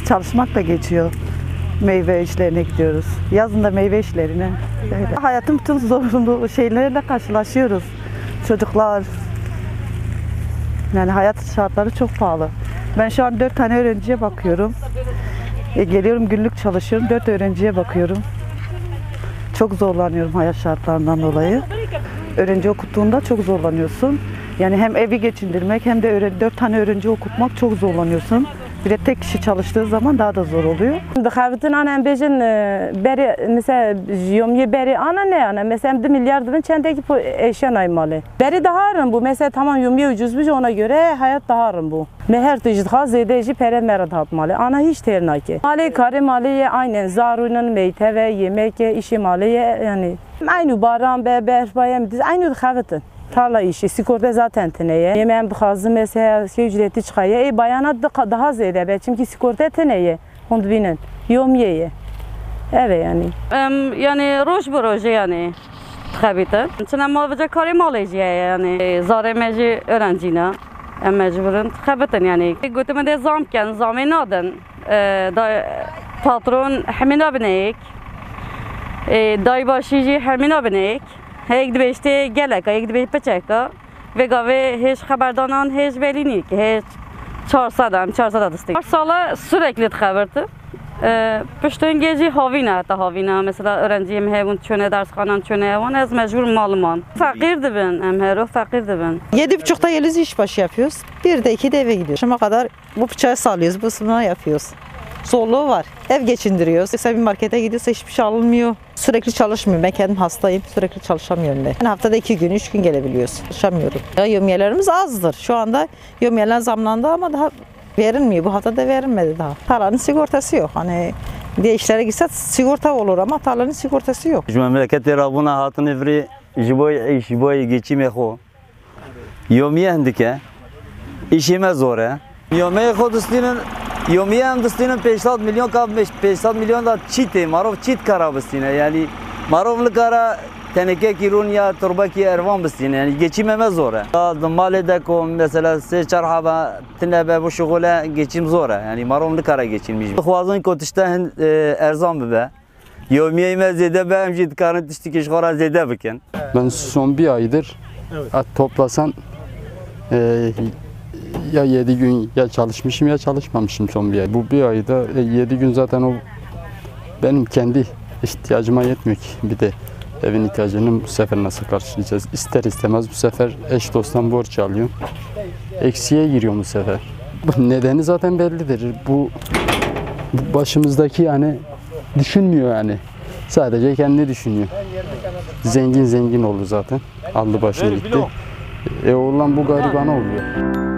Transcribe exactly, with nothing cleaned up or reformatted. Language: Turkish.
çalışmakla geçiyor. Meyve işlerine gidiyoruz. Yazın da meyve işlerine. Öyle. Hayatın bütün zorunlu şeylerle karşılaşıyoruz. Çocuklar. Yani hayat şartları çok pahalı. Ben şu an dört tane öğrenciye bakıyorum. E, geliyorum günlük çalışıyorum. Dört öğrenciye bakıyorum. Çok zorlanıyorum hayat şartlarından dolayı. Öğrenci okuttuğunda çok zorlanıyorsun. Yani hem evi geçindirmek hem de dört tane öğrenci okutmak çok zorlanıyorsun. Bir de tek kişi çalıştığı zaman daha da zor oluyor. Dixebitin anem bejin beri mesela yomiye beri ana ne ana mesela bir milyar dibin çendeki eşya naymalı. Beri daha arın bu mesela tamam yomiye ucuzmuş ona göre hayat daha arın bu. Meher tujidha zedeji pere merad hatmalı. Ana hiç ternaki. Mali kare maliye aynen zarunun meyte ve yemek işi maliye yani aynı baran be berbayem aynı dixebitin. Tarla işi, sigorta zaten teneye. Yemeğin bıxazı mesela şey ücreti çıkaya. E bayana da daha ziyade be çünkü sigorta teneye. Onu binin. Yomyeye. Evet yani. Um, yani roş bu roje yani. Tıkabita. Çünkü mavca kari malayciye yani. Zaremeci öğrencine. Mecburen tıkabita yani. Götüme de zamken zamene adın. Da patron hemine bineyik. Dayı başıcı hemine bineyik. Hek de işte gelek, hek de peçeka ve gave hiç haberdanan hiç belini ki hiç çarsadan çarsada destek. Sala sürekli tıkabırdı. Piştin gece havina hatta havina mesela öğrenciyim hevun çöne dershanen çöne hevun az mecbur malman. Fakirdi ben, emhero fakirdi ben. Yedi buçukta geliyoruz iş başı yapıyoruz. Bir de iki de eve gidiyoruz. Şuna kadar bu bıçağı sallıyoruz, bu sınavı yapıyoruz. Zorluğu var. Ev geçindiriyoruz. Mesela bir markete gidiyorsa hiçbir şey alınmıyor. Sürekli çalışmıyorum. Ben kendim hastayım. Sürekli çalışamıyorum ben. Yani haftada iki gün, üç gün gelebiliyoruz. Çalışamıyorum. Ya, yevmiyelerimiz azdır. Şu anda yevmiyeler zamlandı ama daha verilmiyor. Bu hafta da verilmedi daha. Tarlanın sigortası yok. Hani diye işlere gitse sigorta olur ama tarlanın sigortası yok. Memleketi Rabuna hatun evri jiboy jiboy geçim eko. Yevmiye hendike. İşime zor he. Yevmiye kodustinin Yomiye hem distinin beşsad milyon kapmış, beşsad milyon da çite, marov çit kara bistine yani marovlu kara teneke kirun ya turba ki ervan bistine yani geçimeme zor. Malı da ko mesela se çarhaba tinebe bu şugule geçim zor yani marovlu kara geçilmiş. Xwazın kotişten erzan be. Yomiye me zede be hem jid karın tiştik işgara zede bikin. Ben son bir aydır evet. Toplasan e, ya yedi gün ya çalışmışım ya çalışmamışım son bir ay. Bu bir ayda e, yedi gün zaten o benim kendi ihtiyacıma yetmiyor ki. Bir de evin ihtiyacını bu sefer nasıl karşılayacağız? İster istemez bu sefer eş dosttan borç alıyorum. Eksiye giriyorum bu sefer. Nedeni zaten bellidir. Bu, bu başımızdaki yani düşünmüyor yani. Sadece kendini düşünüyor. Zengin zengin oldu zaten. Aldı başını gitti. E oğlan bu garibana oluyor.